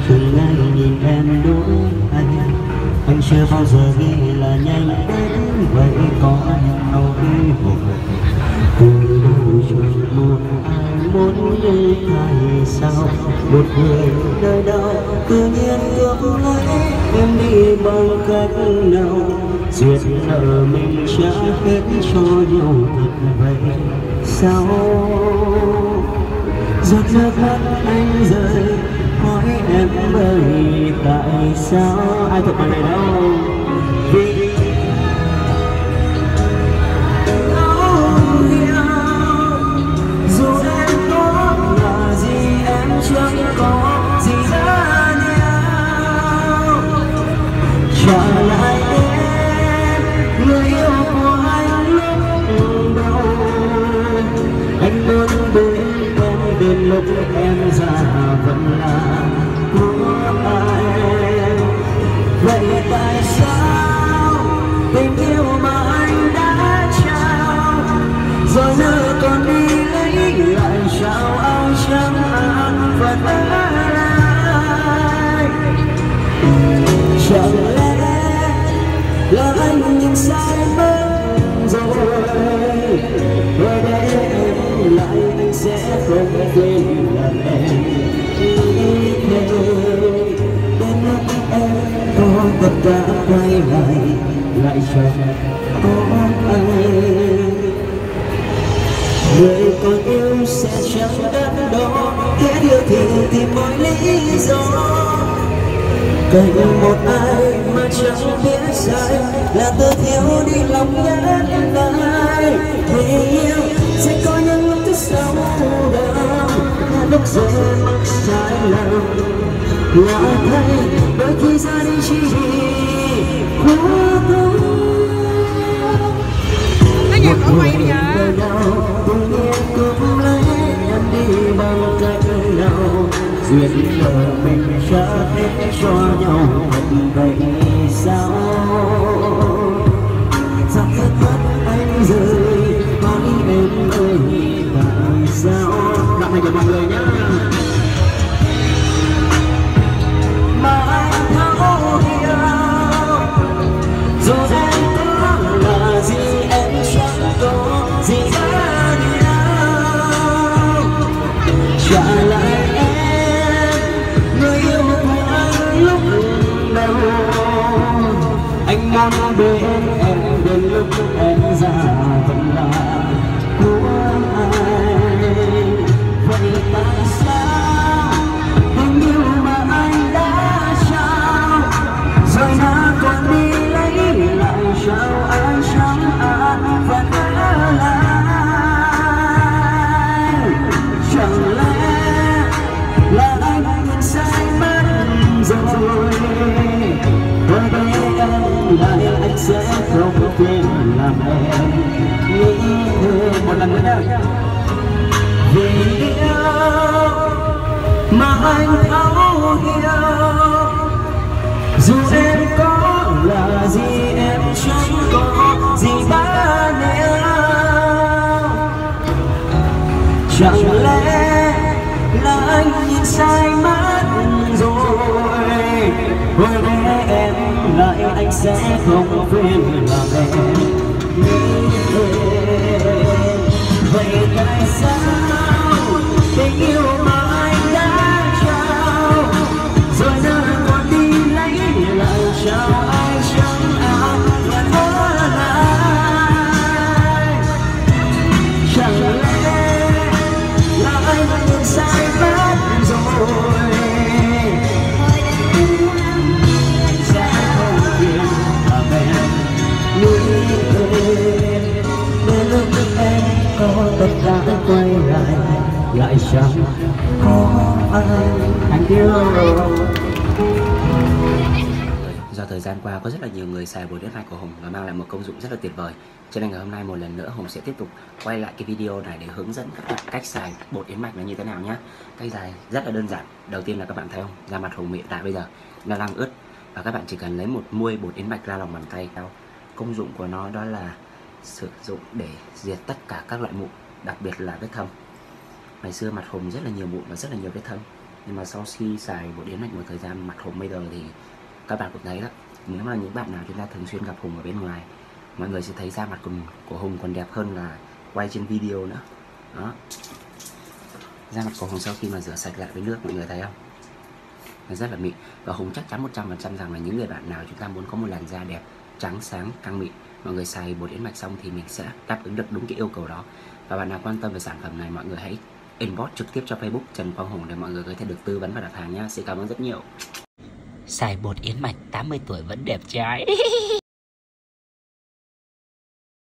từng ngày nhìn em đuổi anh chưa bao giờ nghĩ là nhanh đến vậy. Có nỗi buồn từ đâu rồi một ai muốn đi thay sao, một người nơi đâu tự nhiên ước lấy em đi bằng cách nào. Duyên nợ mình trả hết cho nhau thật vậy sao? Giọt nước mắt anh rơi hỏi em ơi tại sao? Ai thuộc bài này đâu? Vì dù em có là gì em chẳng có gì đã nhau. Trả lại em người yêu của anh lúc đầu. Anh muốn bên em đến lúc em già vẫn là của ai. Vậy tại sao tình yêu mà anh đã trao rồi nữa còn đi lấy lại sao? Ai chẳng an phận ai? Chẳng lẽ là anh nhìn sai mất rồi? Rồi đây em lại anh sẽ không quên làm em nghĩ thế. Đến lúc em có tất cả quay lại chẳng có ai. Người còn yêu sẽ chẳng đắn đo, kẻ yêu thì tìm mọi lý do. Cần một ai mà chẳng biết sai là tôi thiếu đi lòng nhất ai. Vì yêu sẽ có những lúc thức sâu đau, lúc rơi mất sai lầm. Là thấy đôi khi ra đi chỉ vì quá tốt. Một người nơi đâu tự nhiên cũng lấy em đi bằng cách nào. Duyên nợ mình trả hết cho nhau thật vậy sao? Giọt nước mắt anh rơi hỏi em ơi tại sao? Đoạn này cho mọi người nhé. Mà anh thấu hiểu dù em có là gì em chẳng có gì đã nhau. Trả lại anh muốn bên em đến lúc em già vẫn là của ai. Vậy tại sao tình yêu mà anh đã trao rồi nó còn đi lấy lại sao? Anh chẳng an phận ai? Chẳng lẽ là anh nhìn sai mất rồi? Rồi đây em lại anh sẽ không quên làm em nghĩ thương. Một lần nữa nhé. Vì yêu mà anh thấu hiểu dù em có là gì em chẳng có gì đã nhau. Chẳng lẽ là anh nhìn sai mất rồi? Rồi đây em lại anh sẽ không quên làm em nghĩ thêm. Vậy tại sao tình yêu mà anh đã trao rồi nó còn đi lấy lại sao? Ai chẳng an phận ai? Chẳng lẽ là anh nhìn sai mất rồi? Có tất cả quay lại chẳng có anh yêu. Do thời gian qua có rất là nhiều người xài bột yến mạch của Hùng và mang lại một công dụng rất là tuyệt vời, cho nên ngày hôm nay một lần nữa Hùng sẽ tiếp tục quay lại cái video này để hướng dẫn các bạn cách xài bột yến mạch nó như thế nào nhé. Cách xài rất là đơn giản. Đầu tiên là các bạn thấy không, da mặt Hùng hiện tại bây giờ nó đang ướt và các bạn chỉ cần lấy một muôi bột yến mạch ra lòng bàn tay. Công dụng của nó đó là sử dụng để diệt tất cả các loại mụn, đặc biệt là vết thâm. Ngày xưa mặt Hùng rất là nhiều mụn và rất là nhiều vết thâm, Nhưng mà sau khi xài bột yến mạch một thời gian, mặt Hùng bây giờ thì các bạn cũng thấy đó, nếu mà những bạn nào chúng ta thường xuyên gặp Hùng ở bên ngoài, mọi người sẽ thấy da mặt của Hùng còn đẹp hơn là quay trên video nữa. Đó, da mặt của Hùng sau khi mà rửa sạch lại với nước, mọi người thấy không, nó rất là mịn. Và Hùng chắc chắn 100% rằng là những người bạn nào chúng ta muốn có một làn da đẹp, trắng sáng, căng mịn, mọi người xài bột yến mạch xong thì mình sẽ đáp ứng được đúng cái yêu cầu đó. Và bạn nào quan tâm về sản phẩm này, mọi người hãy inbox trực tiếp cho Facebook Trần Quang Hùng để mọi người có thể được tư vấn và đặt hàng nhá. Xin cảm ơn rất nhiều. Xài bột yến mạch 80 tuổi vẫn đẹp trai.